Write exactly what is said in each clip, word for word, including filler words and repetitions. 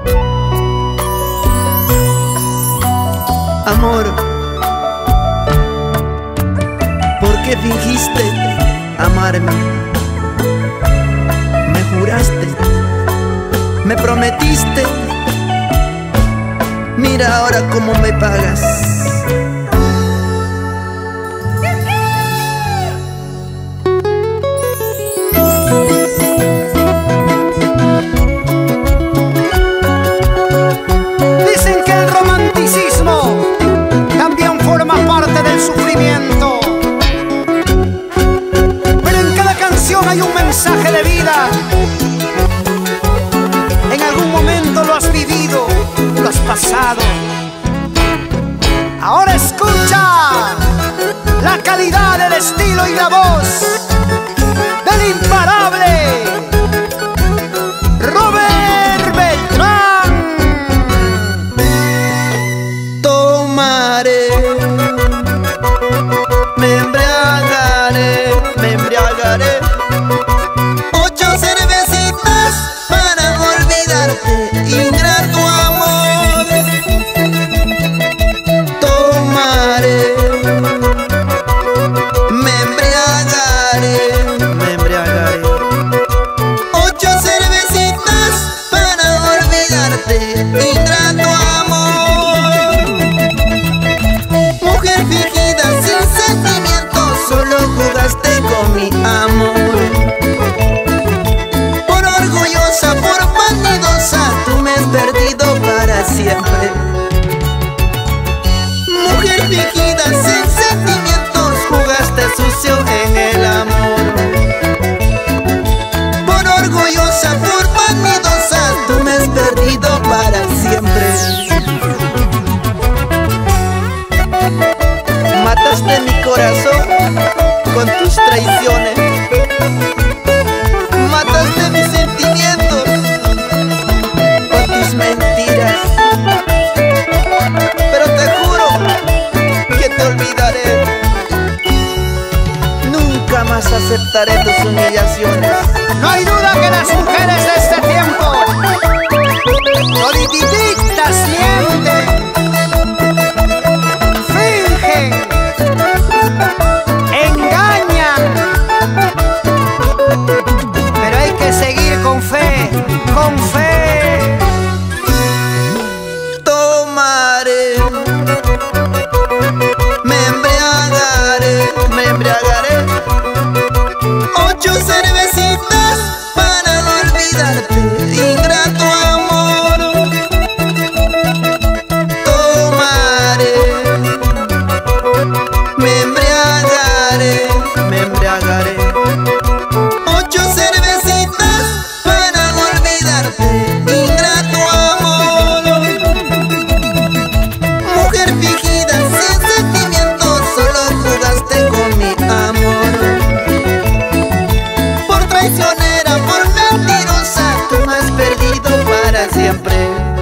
Amor, ¿por qué fingiste amarme? Me juraste, me prometiste. Mira ahora cómo me pagas. Dicen que el romanticismo también forma parte del sufrimiento, pero en cada canción hay un mensaje de vida. En algún momento lo has vivido, lo has pasado. Ahora escucha la calidad del estilo y la voz del imparable Robert Beltrán. Tomaré, me embriagaré, me embriagaré. Ocho cervecitas para olvidarte, ingrato amor. Tomaré, me embriagaré, me embriagaré. Ocho cervecitas para olvidarte, ingrato amor. Mujer fingida sin sentimientos, solo jugaste con mi amor. Por orgullosa, por vanidosa, tú me has perdido para siempre. Mujer fingida sin sentimientos, jugaste sucio en el amor. Por orgullosa, por vanidosa, tú me has perdido para siempre. Mataste mi corazón con tus traiciones. Mataste mis sentimientos con tus mentiras. Pero te juro que te olvidaré. Nunca más aceptaré tus humillaciones. No hay duda que las mujeres de este tiempo soliditas mienten, fingen, engañan, pero hay que seguir con fe, con fe. Tomaré, me embriagaré, me embriagaré. Ocho cervecitas para olvidarte, ingrato amor. Tomaré, me embriagaré, me embriagaré. Ocho cervecitas para olvidarte, ingrato amor. Mujer fingida sin sentimientos, solo jugaste con mi amor. Por traicionera, por mentirosa, tú me has perdido para siempre.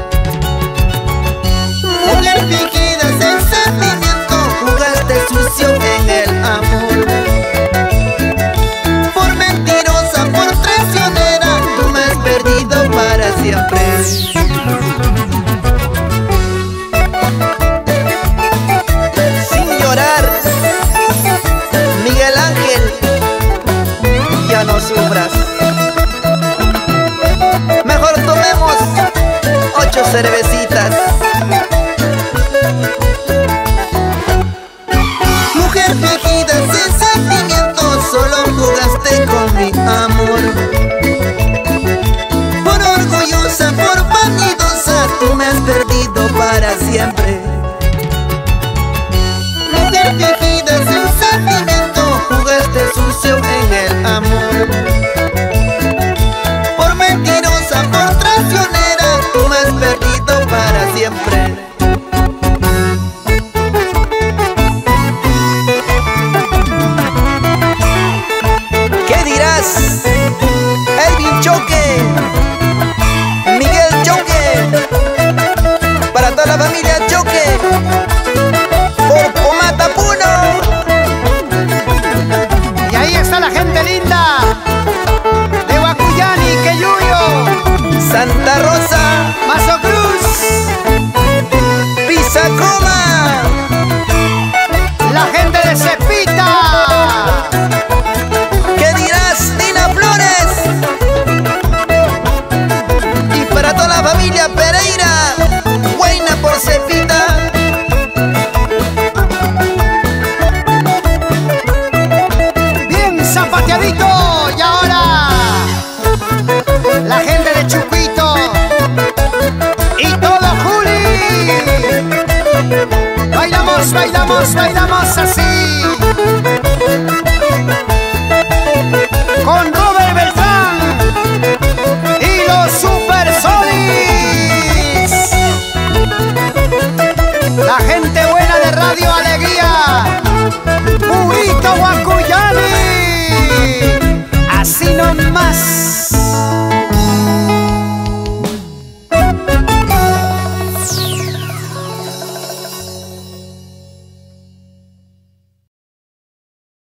Mujer fingida sin sentimientos, jugaste sucio en el amor. Por mentirosa, por traicionera, tú me has perdido para siempre. Sin llorar, Miguel Ángel, ya no sufras. Mejor tomemos ocho cervecitas. Mujer fingida sin sentimientos, solo jugaste con mi amor. Por orgullosa, por vanidosa, tú me has perdido para siempre. Mujer fingida sin sentimiento, jugaste sucio en el amor. Por mentirosa, por traicionera, tú me has perdido para siempre. ¿Qué dirás? Elvin Choque, Miguel Choque, para toda la familia Choque. bailamos, bailamos, bailamos así. Con Robert Beltrán y los Super Solis. La gente buena de Radio Alegría. Purito Guacuyani. Así nomás.